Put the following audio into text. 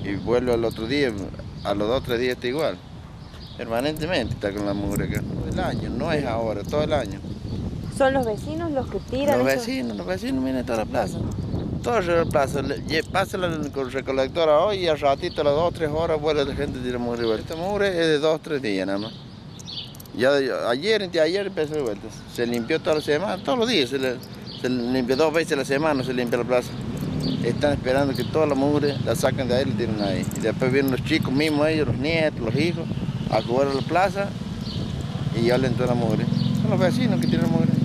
y vuelve al otro día, a los 2 o 3 días está igual. Permanentemente está con la mugre acá. Todo el año, no es ahora, todo el año. ¿Son los vecinos los que tiran eso? Los vecinos vienen a toda la plaza. Toda la plaza, pasa con el recolector hoy y al ratito, a las 2 o 3 horas, vuelve la gente a tirar mugre de vuelta. Esta mugre es de 2 o 3 días nada más. Ya ayer empezó de vuelta. Se limpió toda la semana, todos los días. Se limpia 2 veces a la semana, se limpia la plaza. Están esperando que toda la mugre la saquen de ahí y la tiren ahí. Y después vienen los chicos mismos, ellos, los nietos, los hijos, a jugar a la plaza y ya le entró la mugre. Son los vecinos que tienen mugre.